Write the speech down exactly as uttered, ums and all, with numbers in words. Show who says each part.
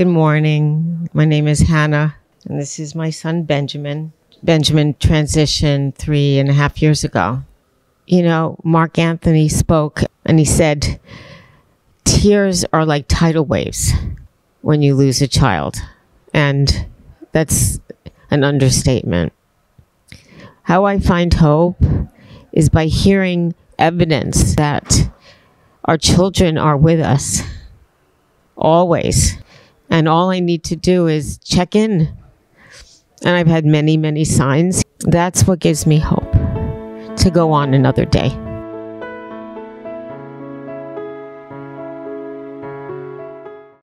Speaker 1: Good morning. My name is Hannah, and this is my son, Benjamin. Benjamin transitioned three and a half years ago. You know, Mark Anthony spoke, and he said, tears are like tidal waves when you lose a child. And that's an understatement. How I find hope is by hearing evidence that our children are with us always. And all I need to do is check in. And I've had many, many signs. That's what gives me hope to go on another day.